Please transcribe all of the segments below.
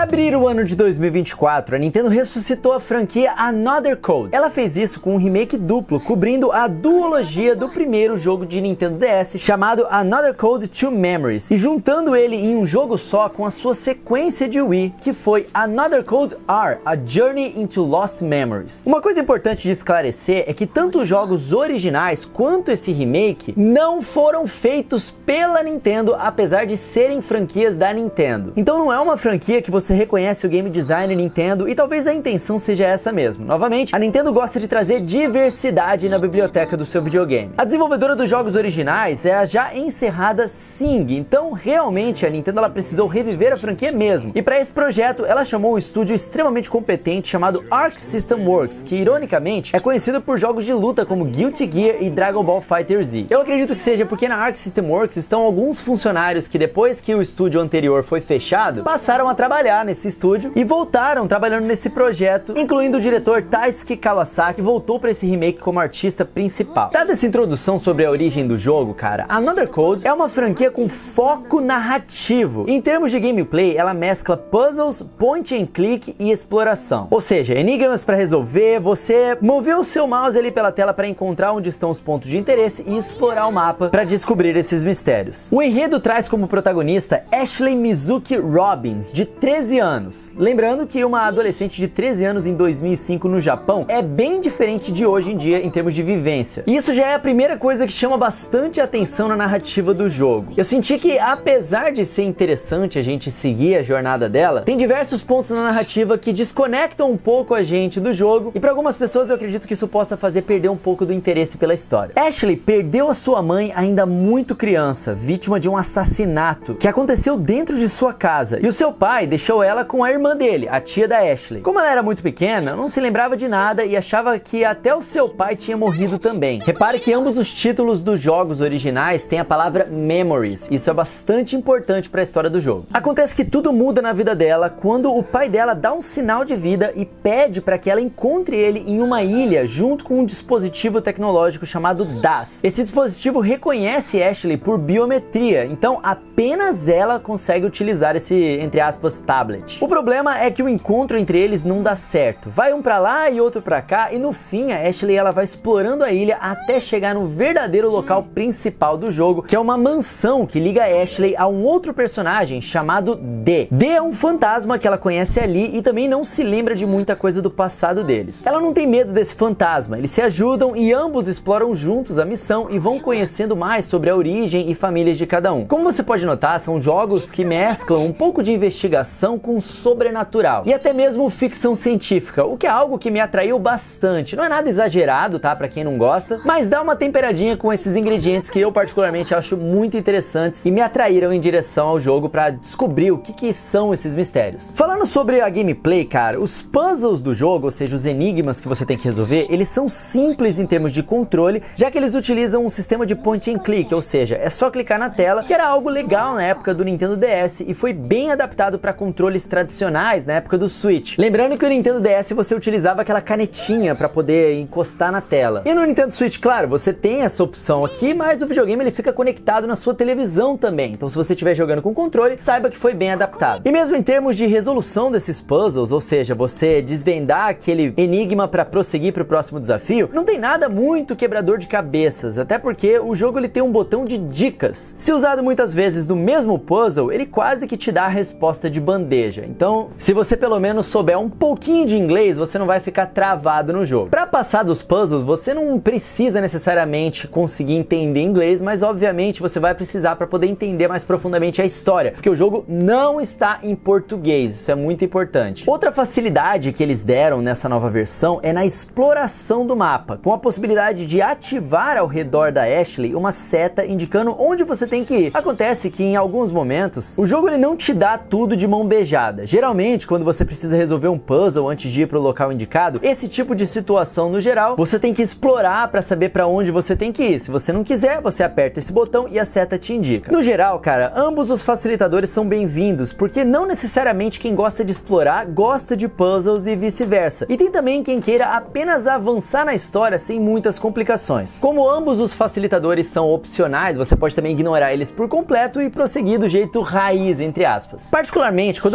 abrir o ano de 2024, a Nintendo ressuscitou a franquia Another Code. Ela fez isso com um remake duplo, cobrindo a duologia do primeiro jogo de Nintendo DS, chamado Another Code 2 Memories, e juntando ele em um jogo só com a sua sequência de Wii, que foi Another Code R, A Journey into Lost Memories. Uma coisa importante de esclarecer é que tanto os jogos originais quanto esse remake não foram feitos pela Nintendo, apesar de serem franquias da Nintendo. Então não é uma franquia que você reconhece o game design Nintendo, e talvez a intenção seja essa mesmo. Novamente, a Nintendo gosta de trazer diversidade na biblioteca do seu videogame. A desenvolvedora dos jogos originais é a já encerrada Sing, então realmente a Nintendo ela precisou reviver a franquia mesmo. E para esse projeto, ela chamou um estúdio extremamente competente chamado Arc System Works, que ironicamente é conhecido por jogos de luta como Guilty Gear e Dragon Ball FighterZ. Eu acredito que seja porque na Arc System Works estão alguns funcionários que depois que o estúdio anterior foi fechado, passaram a trabalhar nesse estúdio e voltaram trabalhando nesse projeto, incluindo o diretor Taisuke Kawasaki, que voltou para esse remake como artista principal. Dada essa introdução sobre a origem do jogo, cara, Another Code é uma franquia com foco narrativo. Em termos de gameplay, ela mescla puzzles, point and click e exploração. Ou seja, enigmas para resolver, você mover o seu mouse ali pela tela para encontrar onde estão os pontos de interesse e explorar o mapa para descobrir esses mistérios. O enredo traz como protagonista Ashley Mizuki Robbins, de 13 anos. Lembrando que uma adolescente de 13 anos em 2005 no Japão é bem diferente de hoje em dia em termos de vivência. E isso já é a primeira coisa que chama bastante atenção na narrativa do jogo. Eu senti que, apesar de ser interessante a gente seguir a jornada dela, tem diversos pontos na narrativa que desconectam um pouco a gente do jogo, e para algumas pessoas eu acredito que isso possa fazer perder um pouco do interesse pela história. Ashley perdeu a sua mãe ainda muito criança, vítima de um assassinato que aconteceu dentro de sua casa, e o seu pai deixou ela com a irmã dele, a tia da Ashley. Como ela era muito pequena, não se lembrava de nada e achava que até o seu pai tinha morrido também. Repare que ambos os títulos dos jogos originais têm a palavra Memories, isso é bastante importante para a história do jogo. Acontece que tudo muda na vida dela quando o pai dela dá um sinal de vida e pede para que ela encontre ele em uma ilha junto com um dispositivo tecnológico chamado DAS. Esse dispositivo reconhece Ashley por biometria, então apenas ela consegue utilizar esse, entre aspas, tablet. O problema é que o encontro entre eles não dá certo. Vai um pra lá e outro pra cá, e no fim a Ashley ela vai explorando a ilha até chegar no verdadeiro local principal do jogo, que é uma mansão que liga a Ashley a um outro personagem chamado D. D é um fantasma que ela conhece ali e também não se lembra de muita coisa do passado deles. Ela não tem medo desse fantasma, eles se ajudam e ambos exploram juntos a missão e vão conhecendo mais sobre a origem e famílias de cada um. Como você pode notar, são jogos que mesclam um pouco de investigação com sobrenatural e até mesmo ficção científica, o que é algo que me atraiu bastante. Não é nada exagerado, tá, pra quem não gosta, mas dá uma temperadinha com esses ingredientes que eu particularmente acho muito interessantes e me atraíram em direção ao jogo pra descobrir o que são esses mistérios. Falando sobre a gameplay, cara, os puzzles do jogo, ou seja, os enigmas que você tem que resolver, eles são simples em termos de controle, já que eles utilizam um sistema de point and click, ou seja, é só clicar na tela, que era algo legal na época do Nintendo DS e foi bem adaptado para controles tradicionais na época do Switch. Lembrando que o Nintendo DS você utilizava aquela canetinha para poder encostar na tela. E no Nintendo Switch, claro, você tem essa opção aqui, mas o videogame ele fica conectado na sua televisão também. Então se você estiver jogando com controle, saiba que foi bem adaptado. E mesmo em termos de resolução desses puzzles, ou seja, você desvendar aquele enigma para prosseguir para o próximo desafio, não tem nada muito quebrador de cabeças, até porque o jogo ele tem um botão de dicas. Se usado muitas vezes no mesmo puzzle, ele quase que te dá a resposta de bandeja. Então, se você pelo menos souber um pouquinho de inglês, você não vai ficar travado no jogo. Para passar dos puzzles, você não precisa necessariamente conseguir entender inglês, mas obviamente você vai precisar para poder entender mais profundamente a história, porque o jogo não está em português, isso é muito importante. Outra facilidade que eles deram nessa nova versão é na exploração do mapa, com a possibilidade de ativar ao redor da Ashley uma seta indicando onde você tem que ir. Acontece que em alguns momentos o jogo ele não te dá tudo de mão beijada. Geralmente quando você precisa resolver um puzzle antes de ir para o local indicado, esse tipo de situação no geral você tem que explorar para saber para onde você tem que ir. Se você não quiser, você aperta esse botão e a seta te indica. No geral, cara, ambos os facilitadores são bem-vindos, porque não necessariamente quem gosta de explorar gosta de puzzles e vice-versa. E tem também quem queira apenas avançar na história sem muitas complicações. Como ambos os facilitadores são opcionais, você pode também ignorar eles por completo e prosseguir do jeito raiz, entre aspas. Particularmente, quando eu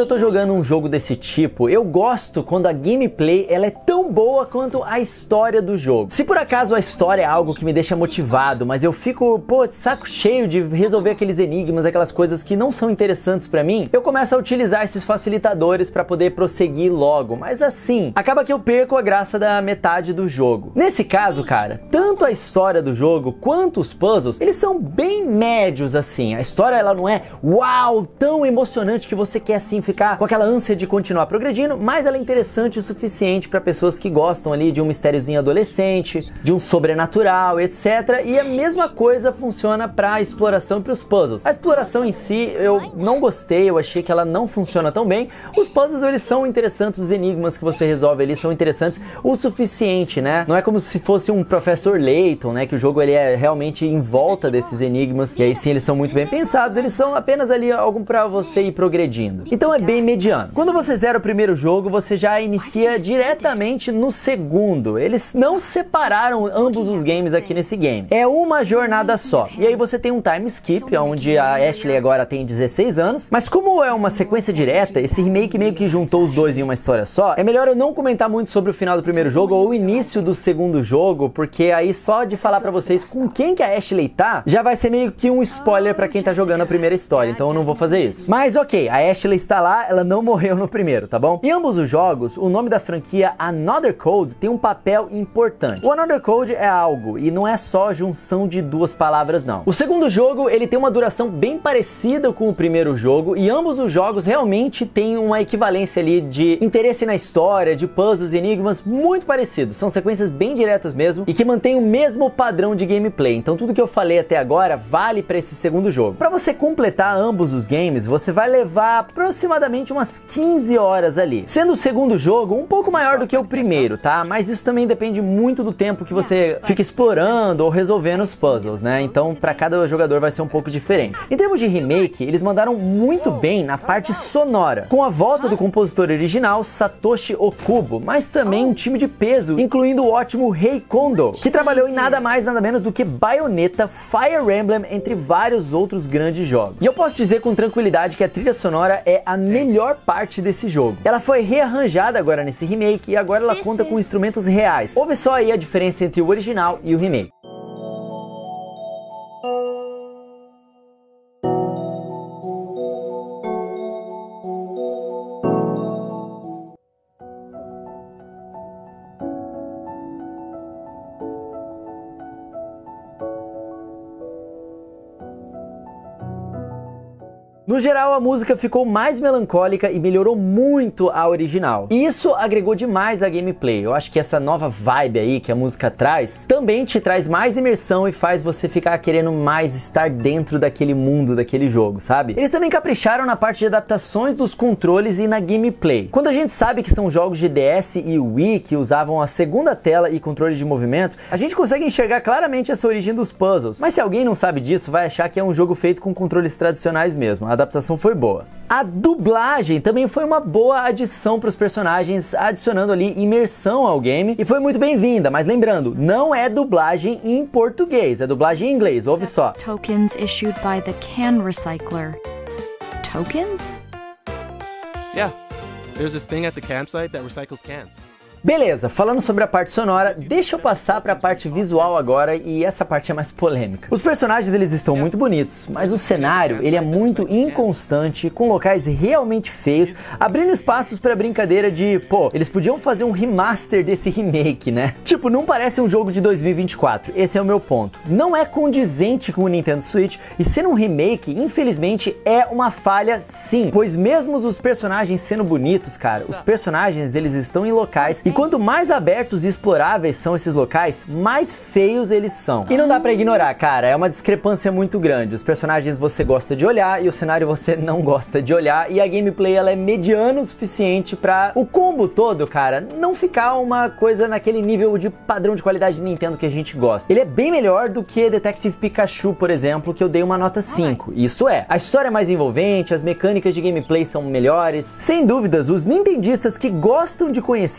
eu tô jogando um jogo desse tipo, eu gosto quando a gameplay ela é tão boa quanto a história do jogo. Se por acaso a história é algo que me deixa motivado, mas eu fico, pô, de saco cheio de resolver aqueles enigmas, aquelas coisas que não são interessantes pra mim, eu começo a utilizar esses facilitadores pra poder prosseguir logo. Mas assim, acaba que eu perco a graça da metade do jogo. Nesse caso, cara, tanto a história do jogo quanto os puzzles, eles são bem médios assim. A história ela não é uau, tão emocionante que você quer assim ficar com aquela ânsia de continuar progredindo, mas ela é interessante o suficiente para pessoas que gostam ali de um mistériozinho adolescente, de um sobrenatural, etc. E a mesma coisa funciona para a exploração e para os puzzles. A exploração em si eu não gostei, eu achei que ela não funciona tão bem. Os puzzles eles são interessantes, os enigmas que você resolve ali são interessantes o suficiente, né? Não é como se fosse um Professor Layton, né? Que o jogo ele é realmente em volta desses enigmas, e aí sim eles são muito bem pensados, eles são apenas ali algo para você ir progredindo. Então é bem mediano. Quando você zera o primeiro jogo, você já inicia diretamente no segundo. Eles não separaram ambos os games aqui nesse game. É uma jornada só. E aí você tem um time skip, onde a Ashley agora tem 16 anos, mas como é uma sequência direta, esse remake meio que juntou os dois em uma história só, é melhor eu não comentar muito sobre o final do primeiro jogo ou o início do segundo jogo, porque aí só de falar pra vocês com quem que a Ashley tá, já vai ser meio que um spoiler pra quem tá jogando a primeira história, então eu não vou fazer isso. Mas ok, a Ashley está lá, ela não morreu no primeiro, tá bom? Em ambos os jogos, o nome da franquia Another Code tem um papel importante. O Another Code é algo, e não é só junção de duas palavras não. O segundo jogo, ele tem uma duração bem parecida com o primeiro jogo, e ambos os jogos realmente têm uma equivalência ali de interesse na história, de puzzles e enigmas muito parecidos. São sequências bem diretas mesmo, e que mantêm o mesmo padrão de gameplay. Então tudo que eu falei até agora vale para esse segundo jogo. Para você completar ambos os games, você vai levar aproximadamente umas 15 horas ali. Sendo o segundo jogo um pouco maior do que o primeiro, tá? Mas isso também depende muito do tempo que você fica explorando ou resolvendo os puzzles, né? Então para cada jogador vai ser um pouco diferente. Em termos de remake, eles mandaram muito bem na parte sonora, com a volta do compositor original Satoshi Okubo, mas também um time de peso, incluindo o ótimo Rei Kondo, que trabalhou em nada mais nada menos do que Bayonetta, Fire Emblem, entre vários outros grandes jogos. E eu posso dizer com tranquilidade que a trilha sonora é a melhor parte desse jogo. Ela foi rearranjada agora nesse remake e agora ela conta com instrumentos reais. Ouve só aí a diferença entre o original e o remake. No geral, a música ficou mais melancólica e melhorou muito a original. E isso agregou demais a gameplay. Eu acho que essa nova vibe aí que a música traz, também te traz mais imersão e faz você ficar querendo mais estar dentro daquele mundo, daquele jogo, sabe? Eles também capricharam na parte de adaptações dos controles e na gameplay. Quando a gente sabe que são jogos de DS e Wii que usavam a segunda tela e controle de movimento, a gente consegue enxergar claramente essa origem dos puzzles. Mas se alguém não sabe disso, vai achar que é um jogo feito com controles tradicionais mesmo. A adaptação foi boa. A dublagem também foi uma boa adição para os personagens, adicionando ali imersão ao game, e foi muito bem-vinda, mas lembrando, não é dublagem em português, é dublagem em inglês, ouve só. Tokens issued by the can recycler. Tokens? Yeah, there's this thing at the campsite that recycles cans. Beleza, falando sobre a parte sonora, deixa eu passar para a parte visual agora, e essa parte é mais polêmica. Os personagens eles estão muito bonitos, mas o cenário ele é muito inconstante, com locais realmente feios, abrindo espaços para brincadeira de, pô, eles podiam fazer um remaster desse remake, né? Tipo, não parece um jogo de 2024, esse é o meu ponto. Não é condizente com o Nintendo Switch, e sendo um remake, infelizmente, é uma falha sim, pois mesmo os personagens sendo bonitos, cara, os personagens eles estão em locais e quanto mais abertos e exploráveis são esses locais, mais feios eles são. E não dá pra ignorar, cara, é uma discrepância muito grande. Os personagens você gosta de olhar e o cenário você não gosta de olhar, e a gameplay ela é mediana o suficiente pra o combo todo, cara, não ficar uma coisa naquele nível de padrão de qualidade de Nintendo que a gente gosta. Ele é bem melhor do que Detective Pikachu, por exemplo, que eu dei uma nota 5. Isso é, a história é mais envolvente, as mecânicas de gameplay são melhores. Sem dúvidas, os nintendistas que gostam de conhecer franquias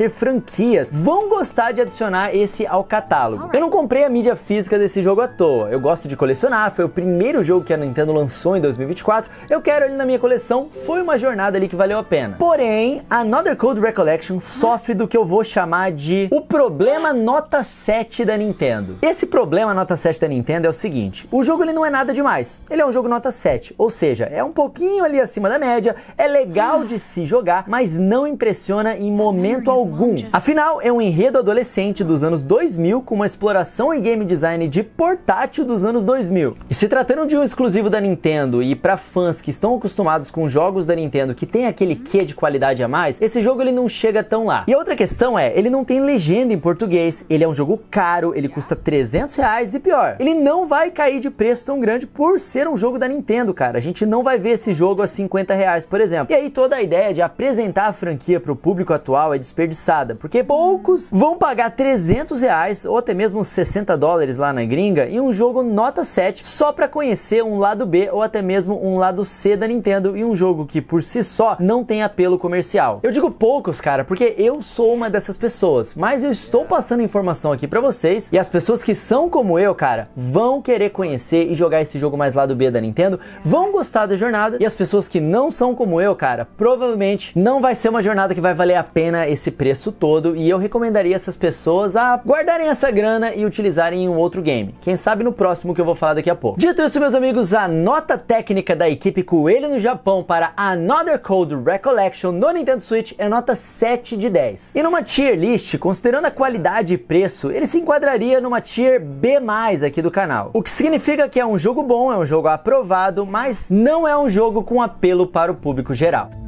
franquias vão gostar de adicionar esse ao catálogo. Eu não comprei a mídia física desse jogo à toa. Eu gosto de colecionar, foi o primeiro jogo que a Nintendo lançou em 2024. Eu quero ele na minha coleção, foi uma jornada ali que valeu a pena. Porém, a Another Code Recollection sofre do que eu vou chamar de o problema nota 7 da Nintendo. Esse problema nota 7 da Nintendo é o seguinte: o jogo ele não é nada demais. Ele é um jogo nota 7, ou seja, é um pouquinho ali acima da média, é legal de se jogar, mas não impressiona em momento algum. Afinal, é um enredo adolescente dos anos 2000 com uma exploração e game design de portátil dos anos 2000. E se tratando de um exclusivo da Nintendo e para fãs que estão acostumados com jogos da Nintendo que tem aquele quê de qualidade a mais, esse jogo ele não chega tão lá. E a outra questão é, ele não tem legenda em português, ele é um jogo caro, ele custa R$300 e pior, ele não vai cair de preço tão grande por ser um jogo da Nintendo, cara. A gente não vai ver esse jogo a R$50, por exemplo. E aí toda a ideia de apresentar a franquia para o público atual é desperdiçada, porque poucos vão pagar R$300 ou até mesmo $60 lá na gringa em um jogo nota 7 só para conhecer um lado B ou até mesmo um lado C da Nintendo, e um jogo que por si só não tem apelo comercial. Eu digo poucos, cara, porque eu sou uma dessas pessoas, mas eu estou passando informação aqui pra vocês, e as pessoas que são como eu, cara, vão querer conhecer e jogar esse jogo mais lado B da Nintendo, vão gostar da jornada, e as pessoas que não são como eu, cara, provavelmente não vai ser uma jornada que vai valer a pena esse preço todo, e eu recomendaria essas pessoas a guardarem essa grana e utilizarem em um outro game. Quem sabe no próximo que eu vou falar daqui a pouco. Dito isso, meus amigos, a nota técnica da equipe Coelho no Japão para Another Code Recollection no Nintendo Switch é nota 7 de 10. E numa tier list, considerando a qualidade e preço, ele se enquadraria numa tier B+ aqui do canal. O que significa que é um jogo bom, é um jogo aprovado, mas não é um jogo com apelo para o público geral.